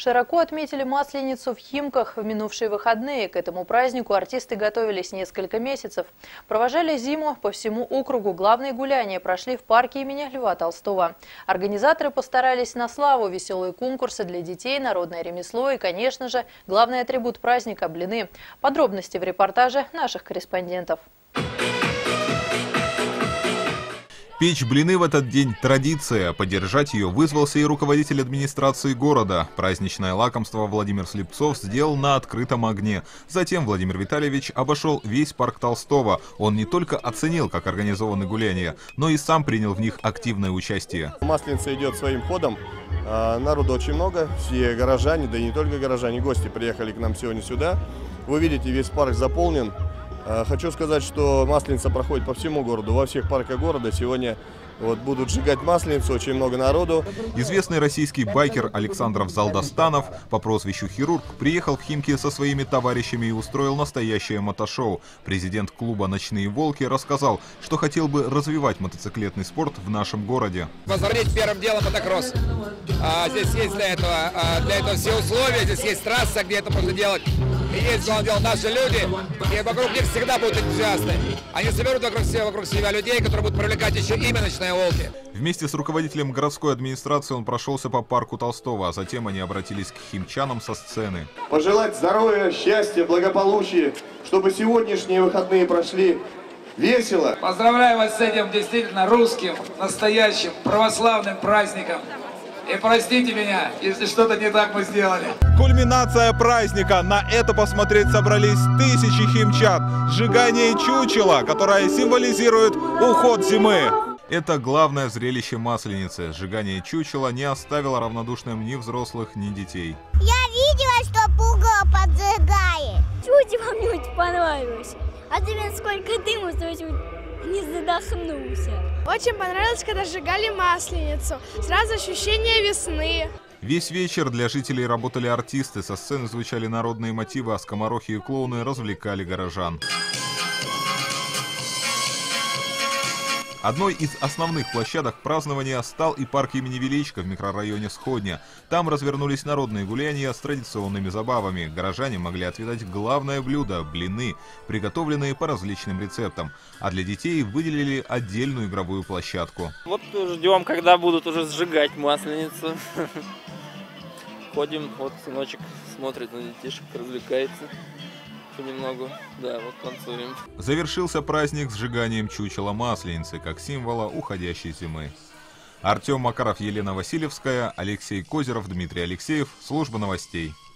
Широко отметили Масленицу в Химках в минувшие выходные. К этому празднику артисты готовились несколько месяцев. Провожали зиму по всему округу. Главные гуляния прошли в парке имени Льва Толстого. Организаторы постарались на славу. Веселые конкурсы для детей, народное ремесло и, конечно же, главный атрибут праздника – блины. Подробности в репортаже наших корреспондентов. Печь блины в этот день – традиция. Поддержать ее вызвался и руководитель администрации города. Праздничное лакомство Владимир Слепцов сделал на открытом огне. Затем Владимир Витальевич обошел весь парк Толстого. Он не только оценил, как организованы гуляния, но и сам принял в них активное участие. Масленица идет своим ходом. Народу очень много. Все горожане, да и не только горожане, гости приехали к нам сегодня сюда. Вы видите, весь парк заполнен. Хочу сказать, что Масленица проходит по всему городу, во всех парках города. Сегодня будут сжигать Масленицу, очень много народу. Известный российский байкер Александр Залдастанов по прозвищу Хирург приехал в Химки со своими товарищами и устроил настоящее мотошоу. Президент клуба «Ночные волки» рассказал, что хотел бы развивать мотоциклетный спорт в нашем городе. Возродить первым делом мотокросс. Здесь есть для этого все условия, здесь есть трасса, где это можно делать. И есть, главное дело, наши люди, и вокруг них всегда будут энтузиасты. Они соберут вокруг себя людей, которые будут привлекать еще имя «Ночные волки». Вместе с руководителем городской администрации он прошелся по парку Толстого, а затем они обратились к химчанам со сцены. Пожелать здоровья, счастья, благополучия, чтобы сегодняшние выходные прошли весело. Поздравляю вас с этим действительно русским, настоящим, православным праздником. И простите меня, если что-то не так мы сделали. Кульминация праздника. На это посмотреть собрались тысячи химчан. Сжигание чучела, которое символизирует уход зимы. Это главное зрелище Масленицы. Сжигание чучела не оставило равнодушным ни взрослых, ни детей. Я видела, что пугало поджигает. Чучело мне очень понравилось. А тебе сколько дыма, что не задохнулся. Очень понравилось, когда сжигали Масленицу. Сразу ощущение весны. Весь вечер для жителей работали артисты. Со сцены звучали народные мотивы, а скоморохи и клоуны развлекали горожан. Одной из основных площадок празднования стал и парк имени Величко в микрорайоне Сходня. Там развернулись народные гуляния с традиционными забавами. Горожане могли отведать главное блюдо – блины, приготовленные по различным рецептам. А для детей выделили отдельную игровую площадку. Вот ждем, когда будут уже сжигать Масленицу. Ходим, вот сыночек смотрит на детишек, развлекается. Понемногу, да, вот танцуем. Завершился праздник сжиганием чучела Масленицы, как символа уходящей зимы. Артем Макаров, Елена Васильевская, Алексей Козеров, Дмитрий Алексеев. Служба новостей.